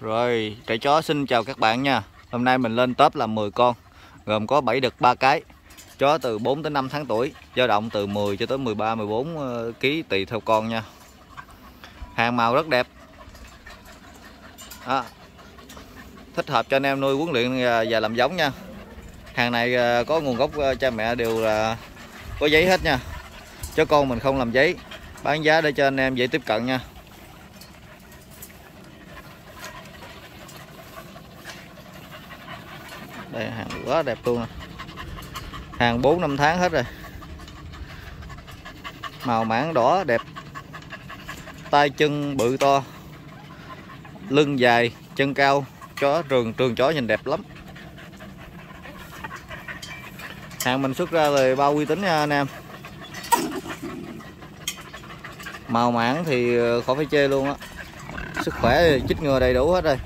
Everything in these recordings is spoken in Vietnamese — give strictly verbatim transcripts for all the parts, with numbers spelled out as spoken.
Rồi, trại chó xin chào các bạn nha. Hôm nay mình lên top là mười con, gồm có bảy đực ba cái. Chó từ bốn tới năm tháng tuổi, dao động từ mười cho tới mười ba mười bốn ký tùy theo con nha. Hàng màu rất đẹp. Đó. Thích hợp cho anh em nuôi huấn luyện và làm giống nha. Hàng này có nguồn gốc cha mẹ đều là có giấy hết nha. Chó con mình không làm giấy, bán giá để cho anh em dễ tiếp cận nha. Đây hàng quá đẹp luôn nè. Hàng bốn năm tháng hết rồi. Màu mảng đỏ đẹp. Tay chân bự to. Lưng dài, chân cao, chó trường trường chó nhìn đẹp lắm. Hàng mình xuất ra lời bao uy tín nha anh em. Màu mảng thì khỏi phải chê luôn á. Sức khỏe chích ngừa đầy đủ hết rồi.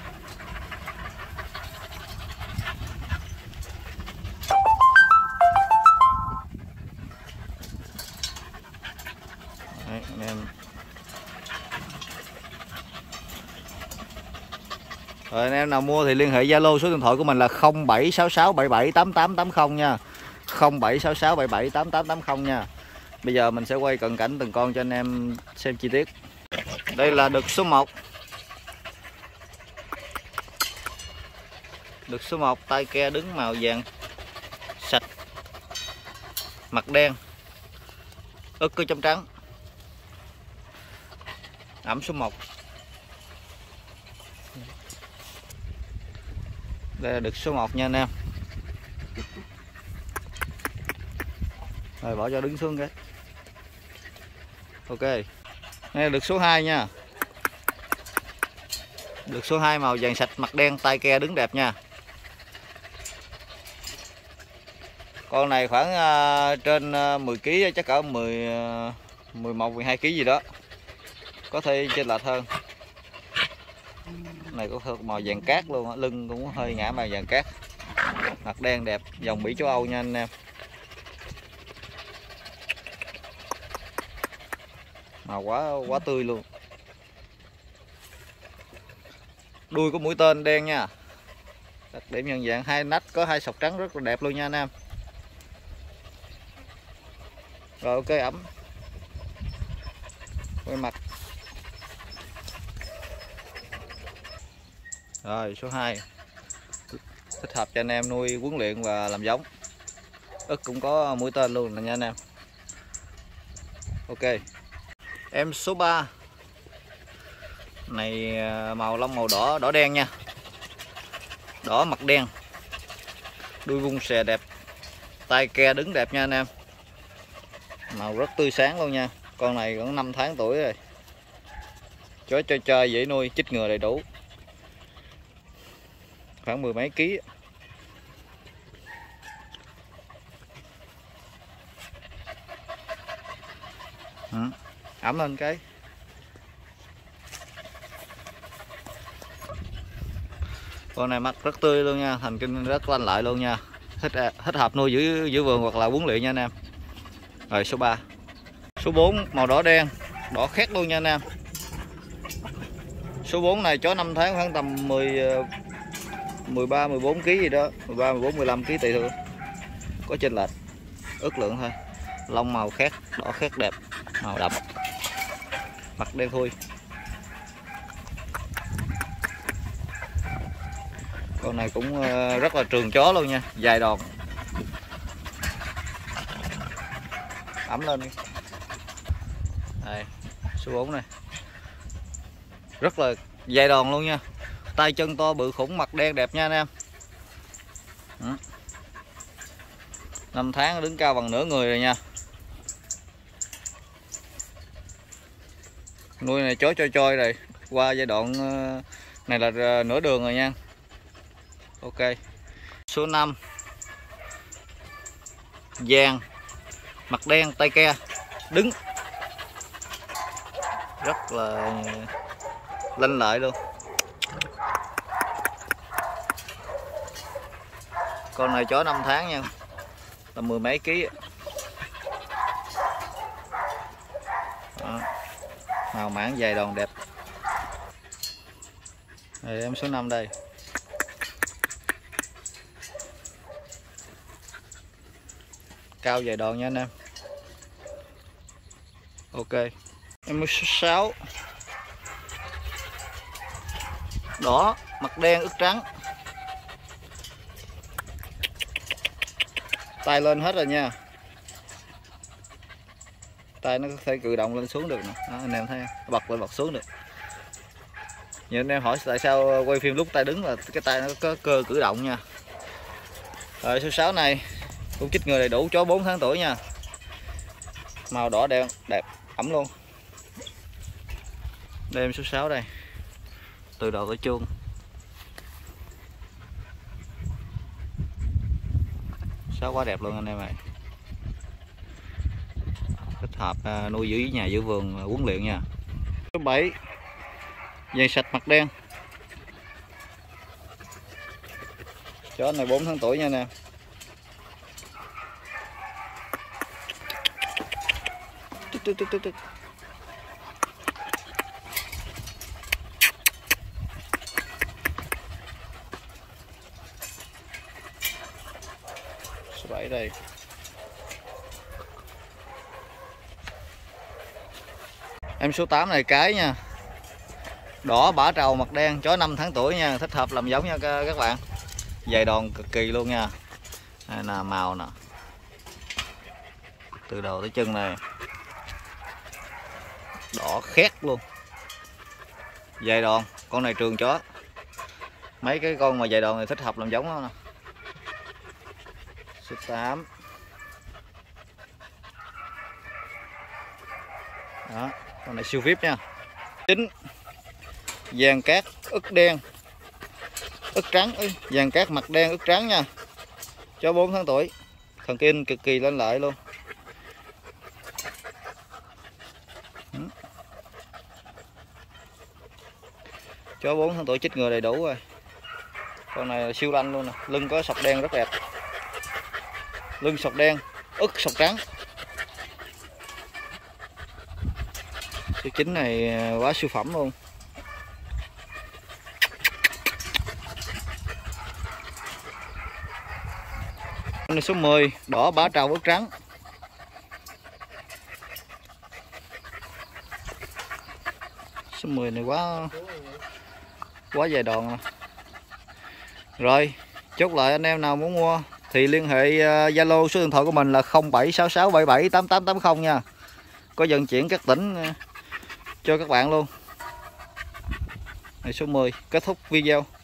Đấy, anh em. Rồi anh em nào mua thì liên hệ Zalo, số điện thoại của mình là không bảy sáu sáu bảy bảy tám tám tám không nha. không bảy sáu sáu bảy bảy tám tám tám không nha. Bây giờ mình sẽ quay cận cảnh từng con cho anh em xem chi tiết. Đây là đực số một. Đực số một, tai ke đứng màu vàng sạch, mặt đen, ức có chấm trắng. Ẩm số một. Đây là đực số một nha anh em. Rồi bỏ cho đứng xuống cái. Ok. Đây là đực số hai nha. Đực số hai màu vàng sạch, mặt đen, tai ke đứng đẹp nha. Con này khoảng uh, trên uh, mười ký, chắc cỡ mười uh, mười một mười hai ký gì đó. Có thể trên lệch hơn. Này có màu vàng cát luôn, lưng cũng hơi ngã màu vàng cát. Mặt đen đẹp, dòng Bỉ châu Âu nha anh em. Màu quá quá tươi luôn. Đuôi có mũi tên đen nha. Đặc điểm nhận dạng hai nách có hai sọc trắng rất là đẹp luôn nha anh em. Rồi ok, ẩm. Quay mặt. Rồi số hai. Thích hợp cho anh em nuôi huấn luyện và làm giống. Ức cũng có mũi tên luôn nè nha anh em. Ok. Em số ba. Này màu lông màu đỏ đỏ đen nha. Đỏ mặt đen. Đuôi vung xè đẹp. Tai ke đứng đẹp nha anh em. Màu rất tươi sáng luôn nha. Con này cũng năm tháng tuổi rồi. Chó chơi chơi dễ nuôi, chích ngừa đầy đủ. Khoảng mười mấy ký. Ừ. Ẩm lên cái. Con này mắt rất tươi luôn nha, thành kinh rất lanh lợi luôn nha. Thích thích hợp nuôi giữ giữ vườn hoặc là huấn luyện nha anh em. Rồi số ba. Số bốn màu đỏ đen, đỏ khét luôn nha anh em. Số bốn này chó năm tháng khoảng tầm mười mười ba mười bốn ký gì đó, mười ba mười bốn mười lăm ký tùy thôi. Có chênh lệch, ước lượng thôi. Lông màu khét, đỏ khét đẹp, màu đậm. Mặt đen thui. Con này cũng rất là trường chó luôn nha, dài đòn. Ẩm lên đi. Đây, số bốn này. Rất là dài đòn luôn nha. Tay chân to bự khủng, mặt đen đẹp nha anh em. năm tháng đứng cao bằng nửa người rồi nha. Nuôi này chó choi choi rồi. Qua giai đoạn này là nửa đường rồi nha. Ok. Số năm. Vàng, mặt đen, tai ke đứng. Rất là lanh lợi luôn. Con này chó năm tháng nha, là mười mấy ký. Đó. Màu mảng dài đòn đẹp. Rồi em số năm đây. Cao dài đòn nha anh em. Ok. Em số sáu. Đỏ, mặt đen, ức trắng. Tay lên hết rồi nha. Tay nó có thể cử động lên xuống được nè. Đó, anh em thấy bật lên bật xuống được. Nhiều anh em hỏi tại sao quay phim lúc tay đứng là cái tay nó có cơ cử động nha. Rồi số sáu này cũng chích ngừa đầy đủ, chó bốn tháng tuổi nha. Màu đỏ đen đẹp ẩm luôn. Đây em số sáu đây. Từ đầu tới chuông. Sáu quá đẹp luôn anh em ơi. Thích hợp nuôi giữ nhà giữ vườn huấn luyện nha. Số bảy. Dàn sạch mặt đen. Chó này bốn tháng tuổi nha nè. Tức, tức, tức, tức, tức. Số bảy đây. Em số tám này cái nha. Đỏ bả trầu mặt đen, chó năm tháng tuổi nha, thích hợp làm giống nha các bạn. Dài đòn cực kỳ luôn nha. Đây là màu nè. Từ đầu tới chân này. Đỏ khét luôn. Dài đòn, con này trường chó. Mấy cái con mà dài đòn này thích hợp làm giống đó nè. Số tám. Đó, con này siêu vip nha. Chín. Vàng cát ức đen, ức trắng, vàng cát mặt đen ức trắng nha. Chó bốn tháng tuổi, thần kinh cực kỳ lên lợi luôn. Chó bốn tháng tuổi chích ngừa đầy đủ rồi. Con này siêu lanh luôn nè, lưng có sọc đen rất đẹp. Lưng sọc đen, ức sọc trắng. Số chín này quá siêu phẩm luôn. Con này số mười, đỏ bả trầu ức trắng. Số mười này quá quá dài đòn rồi. Rồi, chốt lại anh em nào muốn mua thì liên hệ Zalo số điện thoại của mình là không bảy sáu sáu bảy bảy tám tám tám không nha. Có vận chuyển các tỉnh cho các bạn luôn. Này số mười, kết thúc video.